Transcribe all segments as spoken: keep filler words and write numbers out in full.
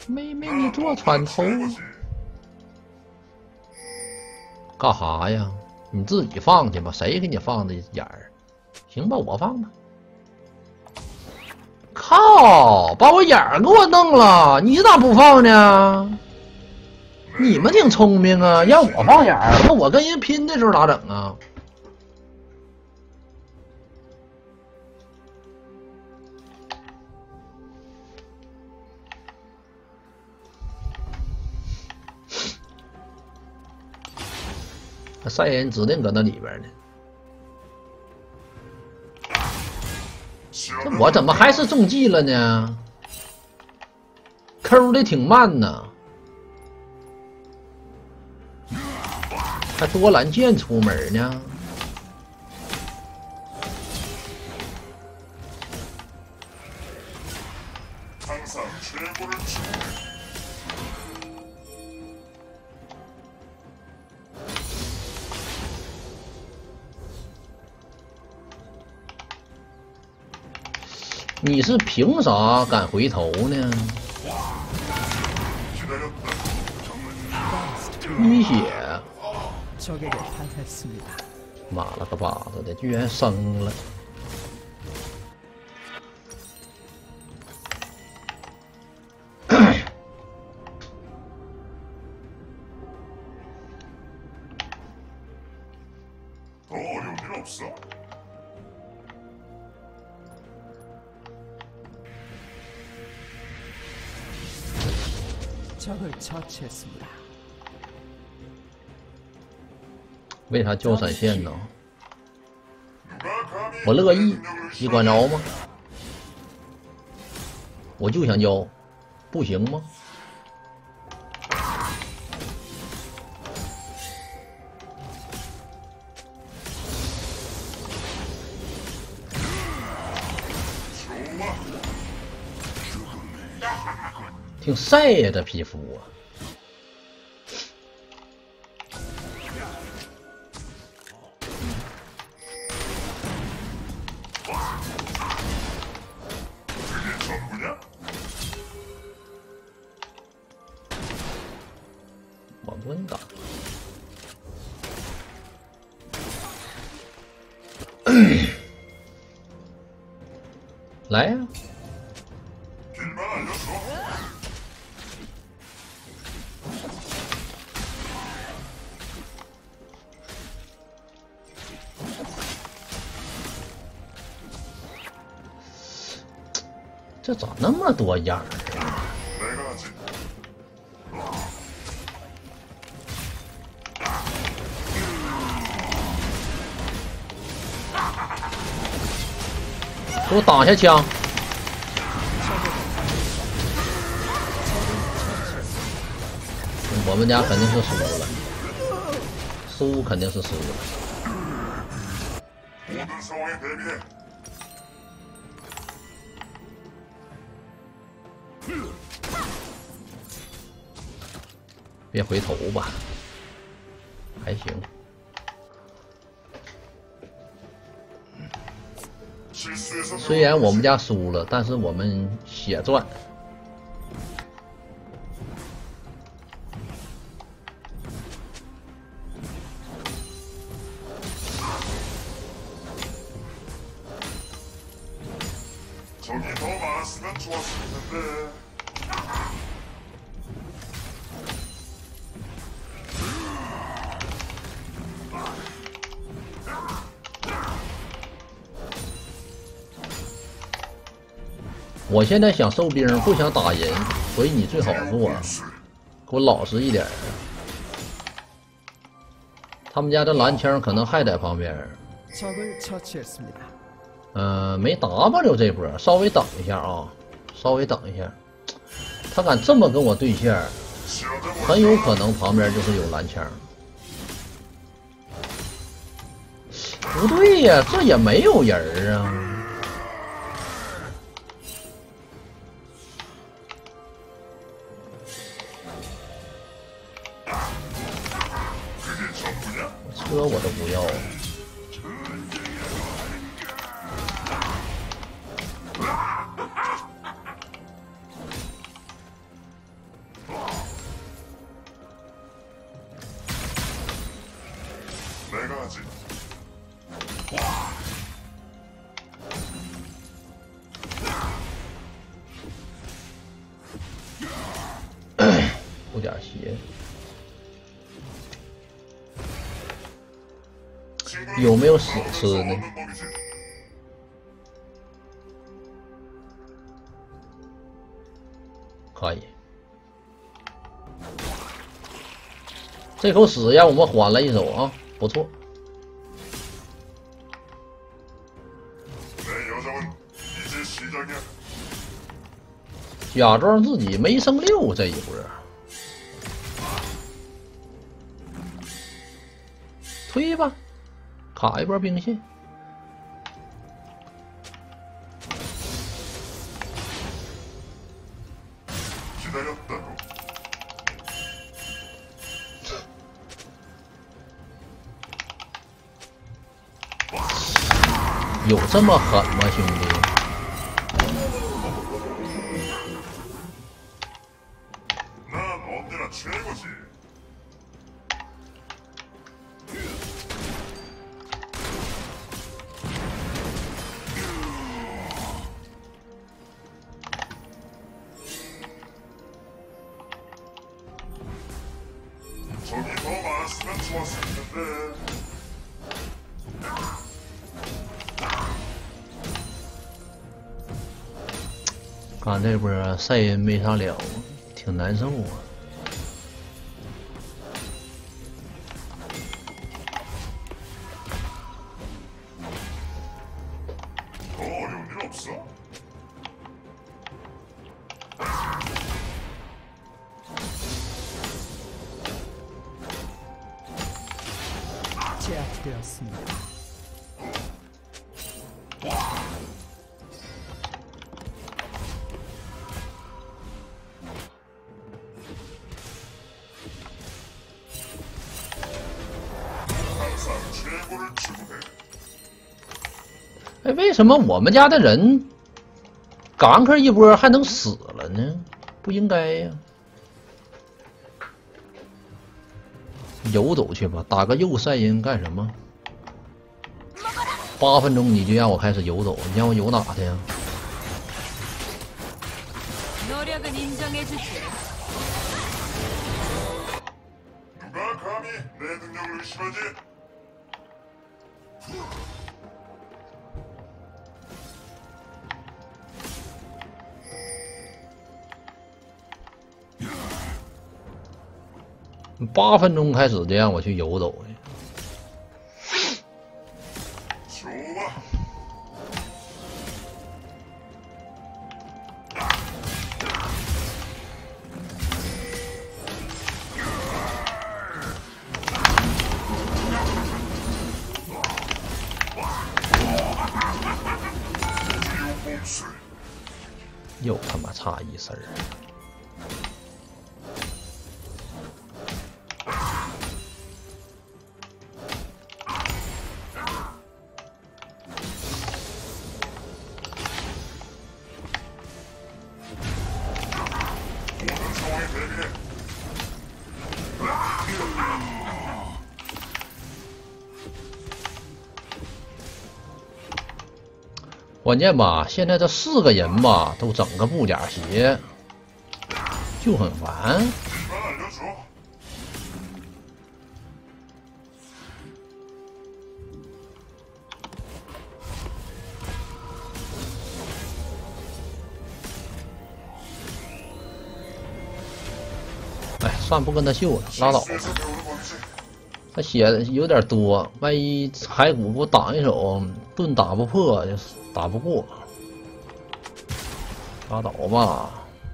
妹妹，你做船头干哈呀？你自己放去吧，谁给你放的眼儿？行吧，我放吧。靠，把我眼儿给我弄了，你咋不放呢？你们挺聪明啊，让我放眼儿，那我跟人拼的时候咋整啊？赛人指定搁那里边呢。这我怎么还是中计了呢？抠的挺慢呢，还多蓝剑出门呢。你是凭啥敢回头呢？淤血，妈了个巴子的，居然生了！为啥交闪现呢？我乐意，你管着吗？我就想交，不行吗？挺晒呀，这皮肤啊！往蹲打，来呀！这咋那么多眼儿啊？给我挡下枪！我们家肯定是输了，输肯定是输了。别回头吧，还行。虽然我们家输了，但是我们血赚。我现在想收兵，不想打人，所以你最好做，给我老实一点。他们家这蓝枪可能还在旁边。呃，没 W 这波，稍微等一下啊，稍微等一下。他敢这么跟我对线，很有可能旁边就是有蓝枪。不对呀，这也没有人啊。车我都不要。 有点邪。有没有屎吃呢？可以。这口屎让我们缓了一手啊，不错。假装自己没升六这一波，推吧，卡一波兵线。有这么狠吗，兄弟？看这波赛恩没啥了，挺难受啊。 제압되었습니다. 항상 최고를 추구해. 哎，为什么我们家的人gank一波还能死了呢？不应该呀。游走去吧，打个右赛因干什么？八分钟你就让我开始游走，你让我游哪去呀？ 노력은 인정해주지. 누가 감히 내 능력을 의심하지? 음, 八分钟开始就让我去游走去。 좋아. 又他妈差一丝儿。 关键吧，现在这四个人吧，都整个布甲鞋，就很烦。哎，算不跟他秀了，拉倒吧。他血有点多，万一骸骨给我挡一手，盾打不破，就打不过，拉倒吧。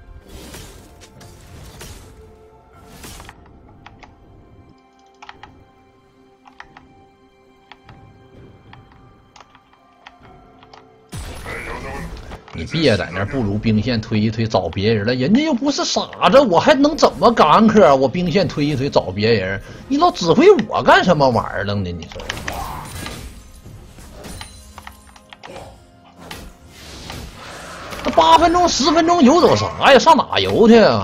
你别在那儿，不如兵线推一推找别人了，人家又不是傻子，我还能怎么gank啊？我兵线推一推找别人，你老指挥我干什么玩意儿呢？你说？那八分钟、十分钟游走啥呀？上哪游去啊？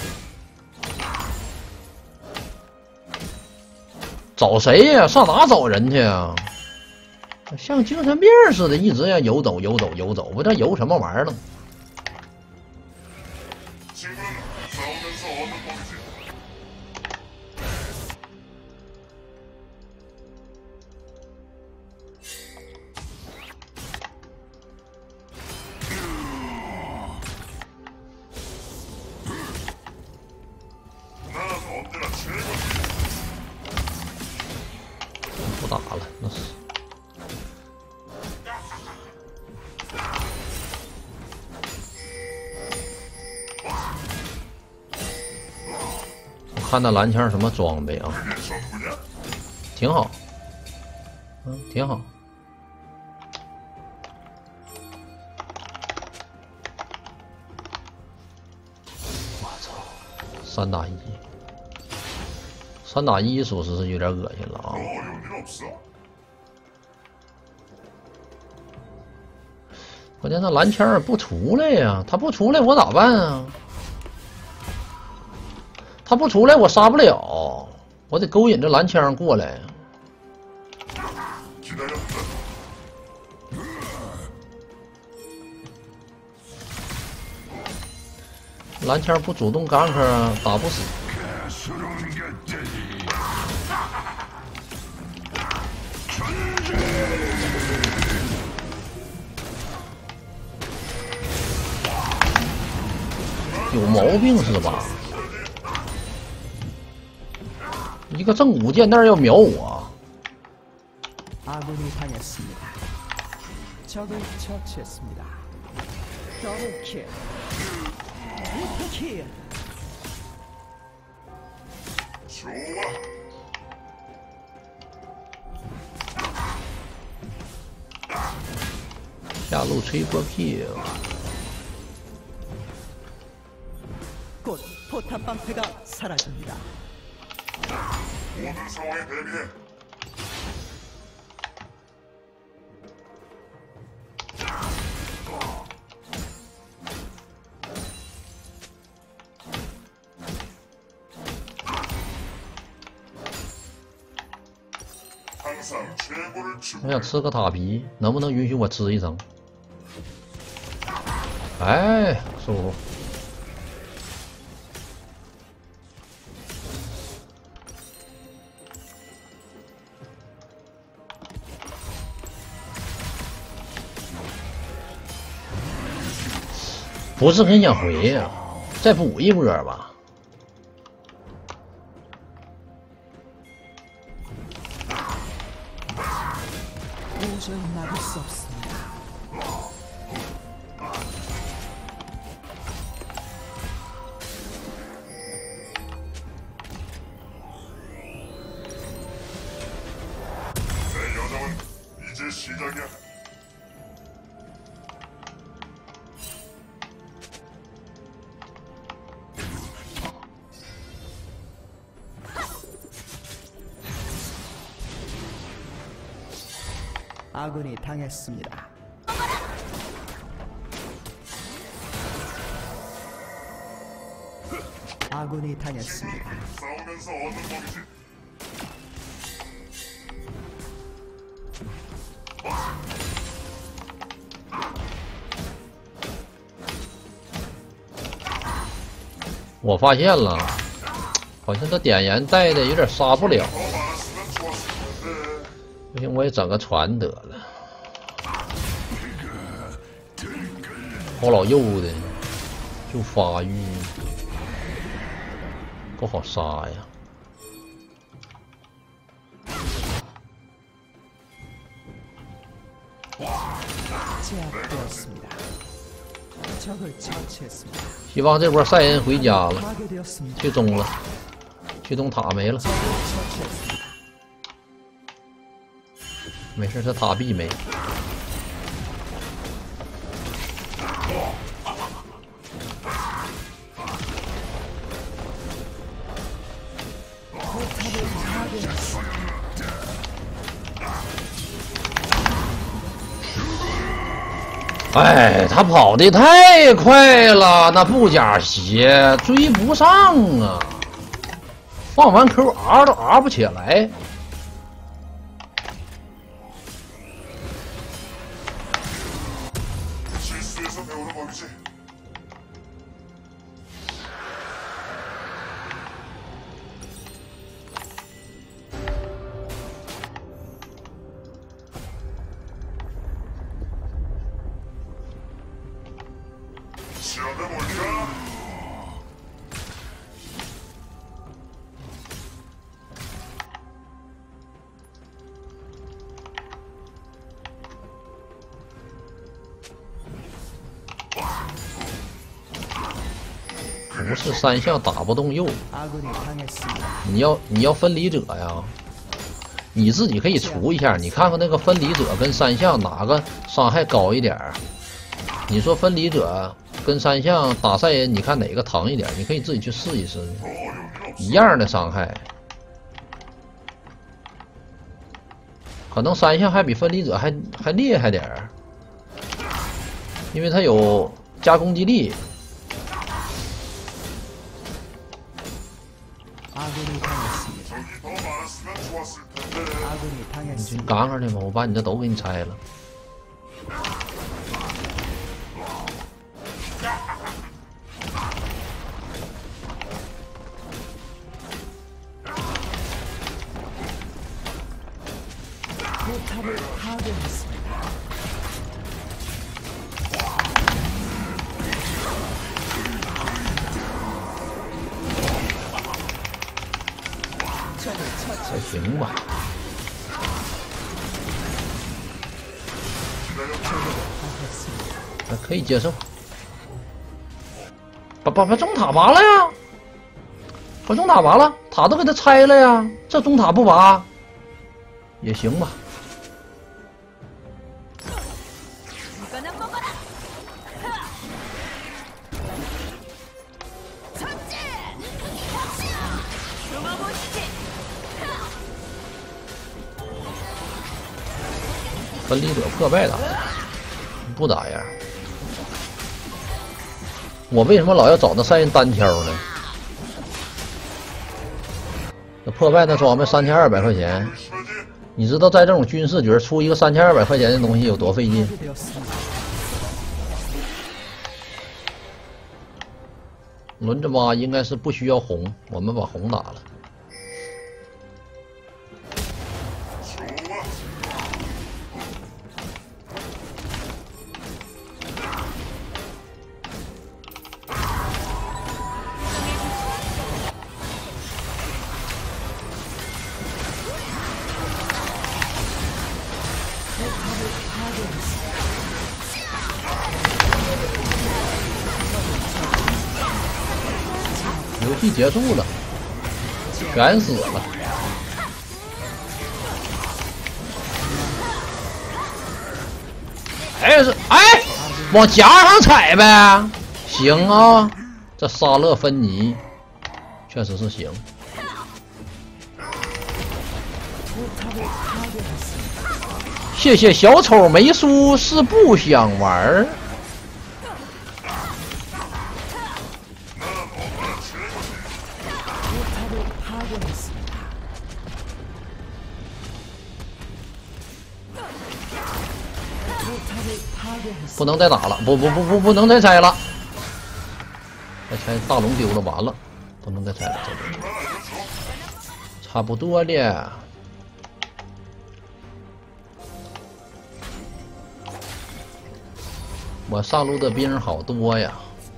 找谁呀？上哪找人去啊？ 像精神病似的，一直要游走、游走、游走，不知道游什么玩意儿了。 那是。我看那蓝枪什么装备啊？挺好，嗯，挺好。我操，三打一，三打一，属实是有点恶心了啊！关键那蓝枪不出来呀，他不出来我咋办啊？他不出来我杀不了，我得勾引这蓝枪过来。蓝枪不主动gank打不死。有毛病是吧？一个正五剑那要秒我。 아군이 당했습니다. 적을 처치했습니다. 더블킬. 킬. 좋아. 下路吹波 kill。 곧 포탑 방패가 사라집니다. 모든 상황에 대비해. 항상 최고를 我想吃个塔皮，能不能允许我吃一层？哎，舒服。 不是很想回呀、啊，再补一波吧。 도저히 막을 수 없습니다. 내 여정은 이제 시작이야. 아군이 당했습니다. 아군이 당했습니다. 싸우면서 얻는 법이지. 我发现了，好像这点燃带的有点杀不了。 더 많았으면 좋았을 텐데. 不行，我也整个船得了。好老幼的，就发育，不好杀呀。 제압되었습니다. 적을 처치했습니다. 希望这波赛恩回家了， 파괴되었습니다. 去中了，去中塔没了。 적을 처치했습니다. 没事，这塔币没。 哎，他跑得太快了，那布甲鞋追不上啊！放完 Q R 都 R 不起来。 실수에서 배우는 법이지. 시험해볼까? 不是三项打不动右， 아군이 당했습니다. 你要你要分离者呀，你自己可以除一下，你看看那个分离者跟三项哪个伤害高一点儿？你说分离者跟三项打赛人，你看哪个疼一点？你可以自己去试一试，一样的伤害，可能三项还比分离者还还厉害点儿，因为它有加攻击力。 아군이 당했습니다. 적이 더 많았으면 좋았을 텐데. 아군이 你 당했습니다. 刚上去吧，我把你的都给你拆了。 포탑을 파괴했습니다. 적을 还行吧， 처치했습니다. 还可以接受。把把把中塔拔了呀！把中塔拔了，塔都给他拆了呀！这中塔不拔也行吧。 이거나 먹어라. 전진! 숨어보시지. 分离者破败打，不打呀？我为什么老要找那三人单挑呢？那破败那装备三千二百块钱， 심하지? 你知道在这种军事局出一个三千二百块钱的东西有多费劲？ 파괴되었습니다. 轮着挖应该是不需要红，我们把红打了。 좋아. 파괴했습니다. 游戏结束了，全死了。哎是哎，往夹上踩呗，行啊，这沙勒芬尼确实是行。 포탑을 파괴했습니다. 谢谢小丑没输是不想玩儿。 포탑을 파괴했습니다. 포탑을 파괴했습니다. 不能再打了，不不不不不能再拆了，再拆大龙丢了，完了，不能再拆了，这个差不多了。我上路的兵好多呀，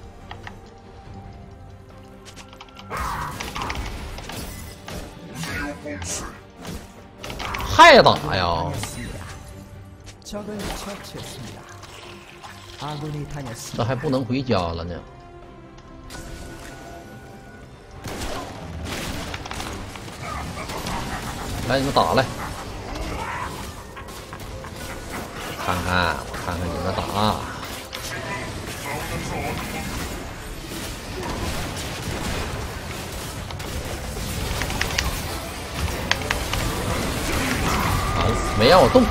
还打呀？ 적을 처치했습니다. 아군이 당했습니다. 这还不能回家了呢。来，你们打来，看看，我看看你们打。好，没让我动。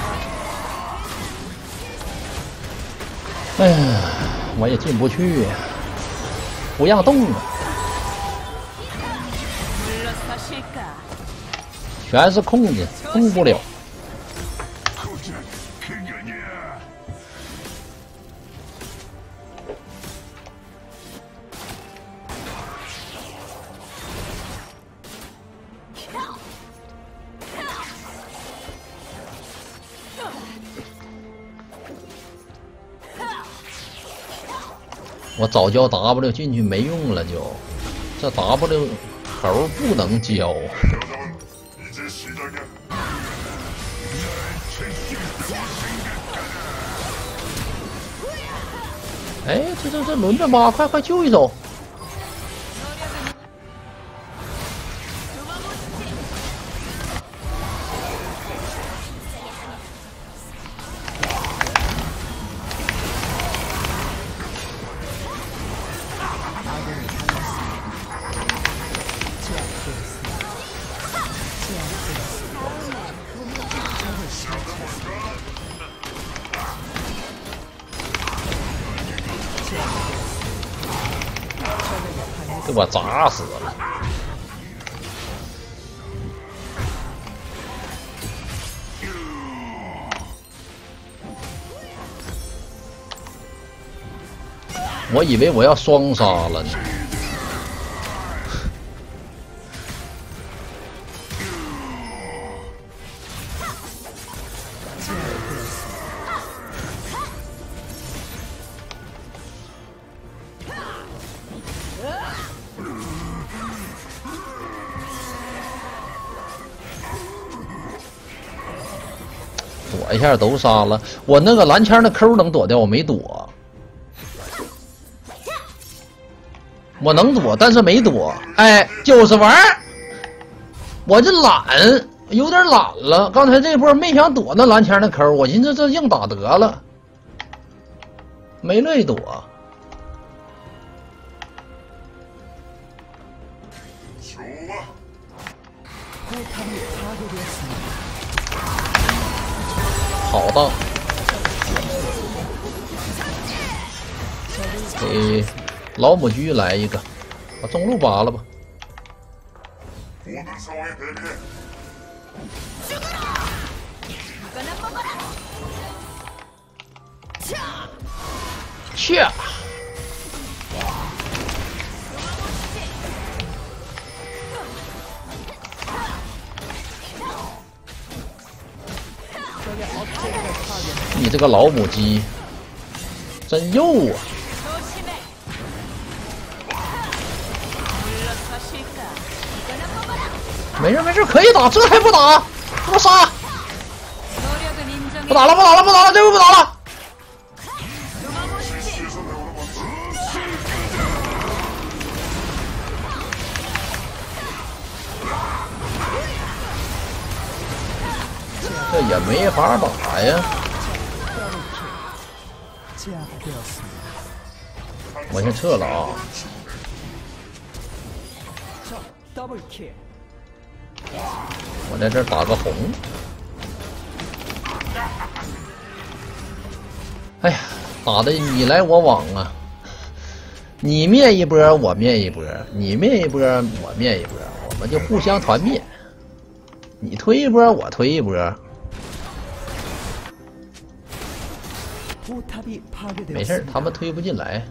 哎呀，我也进不去呀，不让动啊， 물러서실까? 全是控制，动不了。 我早教 W 进去没用了就，这 W 口不能教。 여정은 이제 시작이야. 哎，这这这轮着吧，快快救一手！ 给我砸死了！我以为我要双杀了呢。躲一下都杀了，我那个蓝枪的 Q 能躲掉，我没躲。我能躲，但是没躲。哎，就是玩儿，我这懒，有点懒了。刚才这波没想躲那蓝枪的 Q， 我寻思这硬打得了，没乐意躲。好的，给老母鸡来一个，把中路拔了吧。 모든 상황에 대비해. 차!你这个老母鸡，真肉啊！ 没事没事，可以打，这还不打？给我杀！不打了不打了不打了，这回不打了。这也没法打呀。我先撤了啊。 我在这儿打个红。哎呀，打的你来我往啊！你灭一波，我灭一波；你灭一波，我灭一波，我们就互相团灭。你推一波，我推一波。没事，他们推不进来。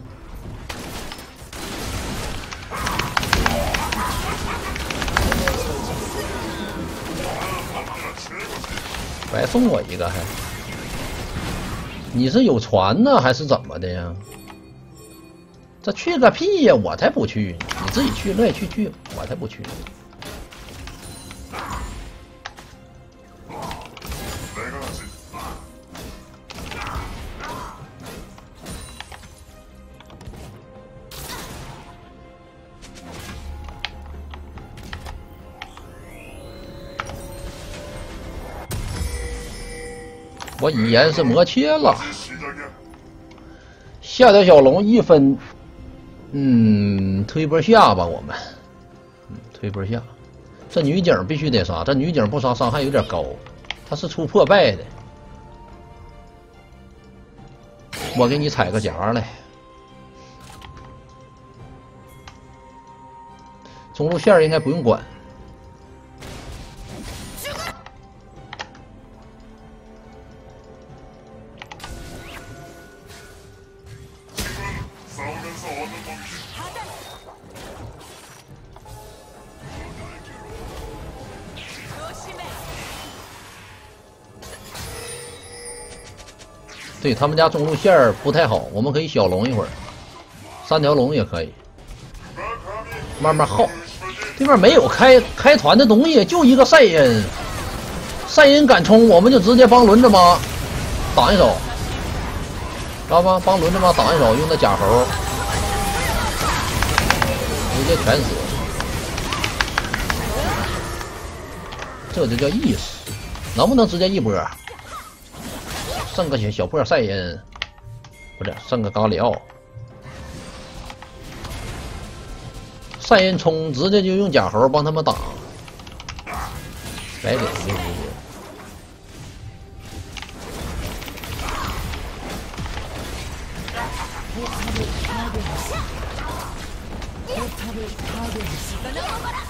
白送我一个还？你是有船呢还是怎么的呀？这去个屁呀！我才不去！你自己去，乐意去去，我才不去。我语言是魔切了，下条小龙一分，嗯，推波下吧，我们，嗯，推波下。这女警必须得杀，这女警不杀伤害有点高，她是出破败的。我给你踩个夹来，中路线应该不用管。 对他们家中路线儿不太好，我们可以小龙一会儿，三条龙也可以，慢慢耗。对面没有开开团的东西，就一个赛恩，赛恩敢冲，我们就直接帮轮着妈挡一手，知道吗？帮轮着妈挡一手，用那假猴，直接全死，这就叫意思。能不能直接一波？ 剩个小小破赛恩，不是剩个咖里奥，赛恩冲直接就用假猴帮他们挡，白给就直接。 포탑을 파괴했습니다. 이거나 먹어라.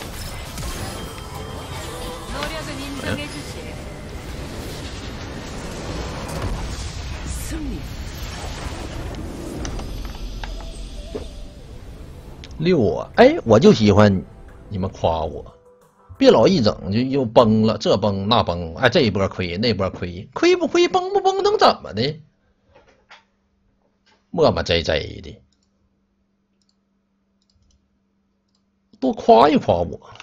노력은 인정해주지. 승리. 六啊！哎，我就喜欢你们夸我，别老一整就又崩了，这崩那崩，哎，这一波亏，那波亏，亏不亏，崩不崩，能怎么的？磨磨唧唧的，多夸一夸我。